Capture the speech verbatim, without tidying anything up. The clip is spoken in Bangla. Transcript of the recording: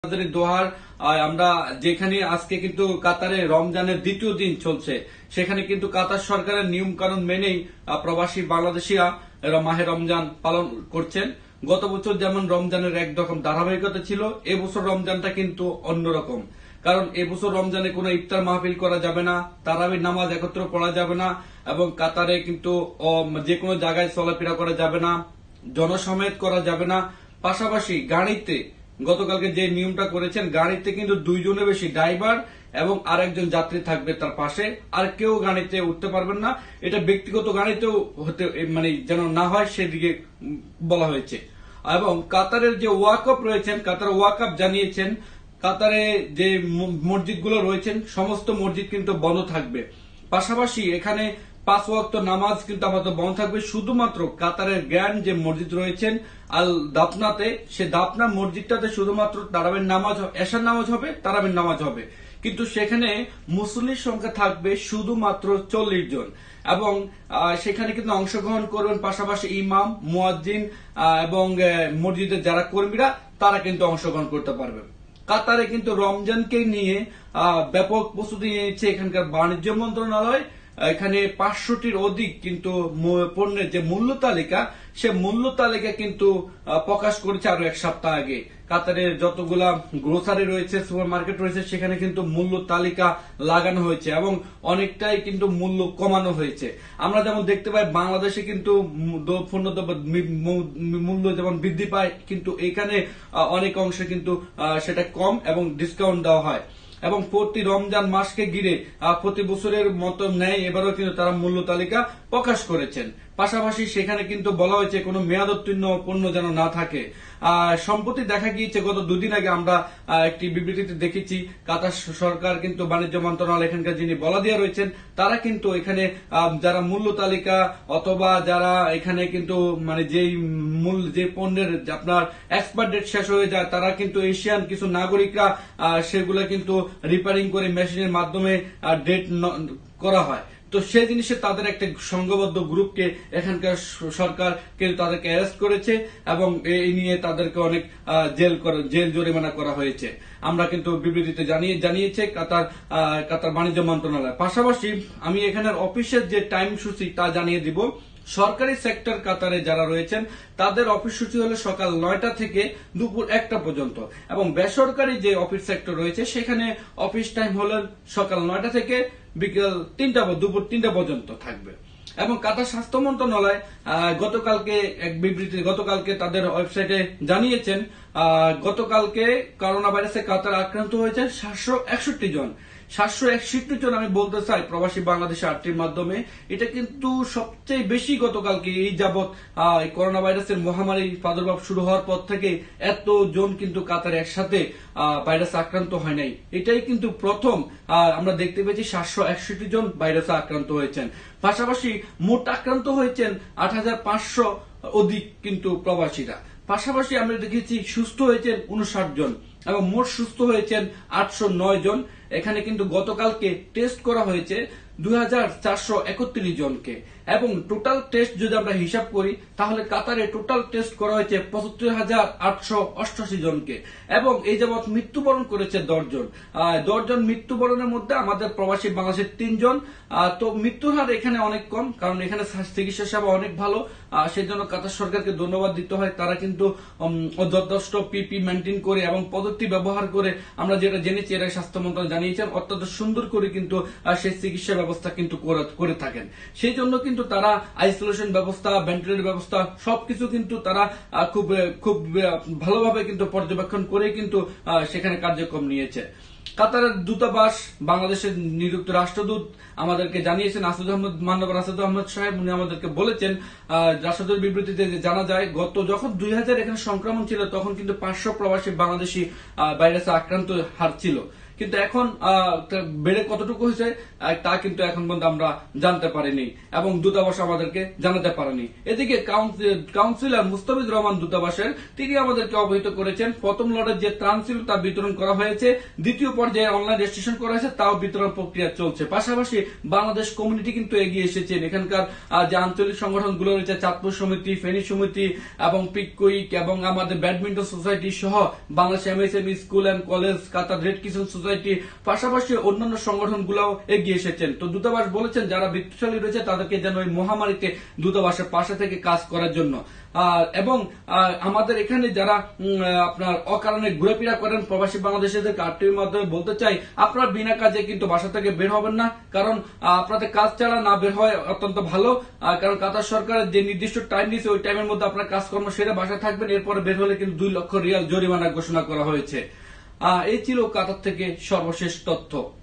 দোহার আমরা যেখানে আজকে কিন্তু কাতারে রমজানের দ্বিতীয় দিন চলছে, সেখানে কিন্তু কাতার সরকারের নিয়ম কানুন মেনেই প্রবাসী বাংলাদেশিরা এরা মাহে রমজান পালন করছেন। গত বছর যেমন রমজানের একরকম ধারাবাহিকতা ছিল, এবছর রমজানটা কিন্তু অন্যরকম। কারণ এবছর রমজানে কোনো ইফতার মাহফিল করা যাবে না, তারাবির নামাজ একত্র পড়া যাবে না, এবং কাতারে কিন্তু যে কোনো জায়গায় চলাফেরা করা যাবে না, জনসমেত করা যাবে না। পাশাপাশি গাড়িতে গতকালকে যে নিয়মটা করেছেন, গাড়িতে কিন্তু দুইজনের বেশি ড্রাইভার এবং আরেকজন যাত্রী থাকবে তার পাশে, আর কেউ গাড়িতে উঠতে পারবেন না। এটা ব্যক্তিগত গাড়িতেও হতে মানে যেন না হয় সেদিকে বলা হয়েছে। এবং কাতারের যে ওয়াকফ রয়েছেন, কাতার ওয়াকফ জানিয়েছেন কাতারে যে মসজিদগুলো রয়েছেন সমস্ত মসজিদ কিন্তু বন্ধ থাকবে। পাশাপাশি এখানে পাঁচ ওয়াক্ত নামাজ কিন্তু আমাদের বন্ধ থাকবে। শুধুমাত্র কাতারের গ্র্যান্ড যে মসজিদ রয়েছেন আল দাফনাতে, সে দাফনা মসজিদটাতে শুধুমাত্র তারাবির নামাজ এশার নামাজ হবে, তারাবির নামাজ হবে, কিন্তু সেখানে মুসল্লির সংখ্যা থাকবে শুধুমাত্র চল্লিশ জন, এবং সেখানে কিন্তু অংশগ্রহণ করবেন পাশাপাশি ইমাম, মুয়াজ্জিন এবং মসজিদের যারা কর্মীরা তারা কিন্তু অংশগ্রহণ করতে পারবেন। কাতারে কিন্তু রমজানকে নিয়ে ব্যাপক প্রস্তুতি নিয়েছে এখানকার বাণিজ্য মন্ত্রণালয়। এখানে পাঁচশোটির অধিক কিন্তু পণ্যের যে মূল্য তালিকা, সে মূল্য তালিকা কিন্তু প্রকাশ করেছে আরো এক সপ্তাহ আগে। কাতারের যতগুলা গ্রোসারি রয়েছে, সুপার মার্কেট রয়েছে, সেখানে কিন্তু মূল্য তালিকা লাগানো হয়েছে এবং অনেকটাই কিন্তু মূল্য কমানো হয়েছে। আমরা যেমন দেখতে পাই বাংলাদেশে কিন্তু মূল্য যেমন বৃদ্ধি পায়, কিন্তু এখানে অনেক অংশে কিন্তু সেটা কম এবং ডিসকাউন্ট দেওয়া হয়। এবং প্রতি রমজান মাসকে ঘিরে প্রতি বছরের মতো ন্যায় এবারও কিন্তু তারা মূল্য তালিকা প্রকাশ করেছেন। পাশাপাশি সেখানে কিন্তু বলা হয়েছে কোনো মেয়াদোত্তীর্ণ পণ্য যেন না থাকে। সম্প্রতি দেখা গিয়েছে গত দুদিন আগে আমরা একটি বিবৃতিতে দেখেছি কাতার সরকার কিন্তু বাণিজ্য মন্ত্রণালয় এখানকার যিনি বলা দিয়ে রয়েছেন, তারা কিন্তু এখানে যারা মূল্য তালিকা অথবা যারা এখানে কিন্তু মানে যেই মূল যে পণ্যের আপনার এক্সপায়ার ডেট শেষ হয়ে যায়, তারা কিন্তু এশিয়ান কিছু নাগরিকরা সেগুলো কিন্তু রিপেয়ারিং করে মেশিনের মাধ্যমে ডেট করা হয়। তো সেই জিনিসে তাদের একটা সংঘবদ্ধ গ্রুপকে এখানকার সরকার কিন্তু তাদেরকে অ্যারেস্ট করেছে এবং এই নিয়ে তাদেরকে অনেক জেল জেল জরিমানা করা হয়েছে। আমরা কিন্তু বিবৃতিতে জানিয়ে জানিয়েছে কাতার কাতার বাণিজ্য মন্ত্রণালয়। পাশাপাশি আমি এখানের অফিসের যে টাইম সূচি তা জানিয়ে দিব। সরকারি সেক্টর কাতারে যারা রয়েছেন তাদের অফিস সূচি হলো সকাল নয়টা থেকে দুপুর একটা পর্যন্ত, এবং বেসরকারি যে অফিস সেক্টর রয়েছে সেখানে অফিস টাইম হলো সকাল নয়টা থেকে বিকেল তিনটা দুপুর তিনটা পর্যন্ত থাকবে। এবং কাতার স্বাস্থ্য মন্ত্রণালয় গতকালকে এক বিবৃতি গতকালকে তাদের ওয়েবসাইটে জানিয়েছেন গতকালকে করোনা ভাইরাসে কাতার আক্রান্ত হয়েছে সাতশো একষট্টি জন। সাতশো একষট্টি জন আমি বলতে চাই প্রবাসী বাংলাদেশি আটটির মাধ্যমে, এটা কিন্তু সবচেয়ে বেশি গতকালকে এই যাবৎ করোনা ভাইরাসের মহামারী প্রাদুর্ভাব শুরু হওয়ার পর থেকে এত জন কিন্তু কাতার একসাথে ভাইরাসে আক্রান্ত হয় নাই। এটাই কিন্তু প্রথম আমরা দেখতে পেয়েছি সাতশো একষট্টি জন ভাইরাসে আক্রান্ত হয়েছেন। পাশাপাশি মোট আক্রান্ত হয়েছেন আট হাজার পাঁচশো অধিক কিন্তু প্রবাসীরা। পাশাপাশি আমরা দেখেছি সুস্থ হয়েছেন উনষাট জন এবং মোট সুস্থ হয়েছেন আটশো নয় জন। এখানে কিন্তু গতকালকে টেস্ট করা হয়েছে দুই হাজার চারশো একত্রিশ জনকে, এবং টোটাল টেস্ট যদি আমরা হিসাব করি তাহলে কাতারে টোটাল টেস্ট করা হয়েছে পঁচাত্তর হাজার আটশো অষ্টআশি জনকে, এবং এই যাবৎ মৃত্যুবরণ করেছে দশ জন। দশ জন মৃত্যুবরণের মধ্যে আমাদের প্রবাসী বাংলাদেশের তিনজন। তো মৃত্যুর হার এখানে অনেক কম, কারণ এখানে চিকিৎসা সেবা অনেক ভালো। সেই জন্য কাতার সরকারকে ধন্যবাদ দিতে হয়। তারা কিন্তু যথেষ্ট পিপি মেনটেন করে এবং পদ্ধতি ব্যবহার করে, আমরা যেটা জেনেছি এরা স্বাস্থ্য মন্ত্রণালয় জানিয়েছেন, অত্যন্ত সুন্দর করে কিন্তু সেই চিকিৎসা ব্যবস্থা কিন্তু করে থাকেন। সেই জন্য কিন্তু তারা আইসোলেশন ব্যবস্থা, ভেন্টিলেটর ব্যবস্থা সবকিছু কিন্তু তারা খুব খুব ভালোভাবে কিন্তু পর্যবেক্ষণ করে কিন্তু সেখানে কার্যক্রম নিয়েছে। কাতারের দূতাবাস বাংলাদেশের নিযুক্ত রাষ্ট্রদূত আমাদেরকে জানিয়েছেন, আসাদ আহমদ মান্যবর আসাদ আহমদ সাহেব, উনি আমাদেরকে বলেছেন রাষ্ট্রদূতের বিবৃতিতে জানা যায় গত যখন দুই হাজার এখানে সংক্রমণ ছিল তখন কিন্তু পাঁচশো প্রবাসী বাংলাদেশি ভাইরাসে আক্রান্ত হার ছিল, কিন্তু এখন আহ, বেড়ে কতটুকু হয়েছে আহ, তা কিন্তু এখন পর্যন্ত আমরা জানতে পারিনি এবং দূতাবাস আমাদেরকে জানাতে পারেনি। এদিকে কাউন্সিলর মুস্তাফিজুর রহমান দূতাবাসের তিনি আমাদেরকে অবহিত করেছেন প্রথম লটের যে ত্রাণ ছিল তা বিতরণ করা হয়েছে, দ্বিতীয় পর্যায়ে অনলাইন রেজিস্ট্রেশন করা হয়েছে, তাও বিতরণ প্রক্রিয়া চলছে। পাশাপাশি বাংলাদেশ কমিউনিটি কিন্তু এগিয়ে এসেছেন। এখানকার আহ, যে আঞ্চলিক সংগঠনগুলো রয়েছে চাঁদপুর সমিতি, ফেনী সমিতি এবং পিকুইক এবং আমাদের ব্যাডমিন্টন সোসাইটি সহ Bangladesh MSME school and college, Qatar red kitchen society, পাশাপাশি অন্যান্য সংগঠনগুলোও এগিয়ে এসেছেন। তো দূতাবাস বলেছেন যারা বিত্তশালী রয়েছে তাদেরকে যেন এই মহামারীতে দূতাবাসের পাশে থেকে কাজ করার জন্য। এবং আমাদের এখানে যারা আপনার অকারণে ঘুরেফেরা করেন প্রবাসী বাংলাদেশিদের কার্ডটির মাধ্যমে বলতে চাই, আপনারা বিনা কাজে কিন্তু বাসা থেকে বের হবেন না, কারণ আপনাদের কাজ ছাড়া না বের হয় অত্যন্ত ভালো। কারণ কাতার সরকারের যে নির্দিষ্ট টাইম দিয়েছে ওই টাইমের মধ্যে আপনার কাজকর্ম সেরে বাসায় থাকবেন, এরপরে বের হলে কিন্তু দুই লক্ষ রিয়াল জরিমানা ঘোষণা করা হয়েছে। এই ছিল কাতার থেকে সর্বশেষ তথ্য।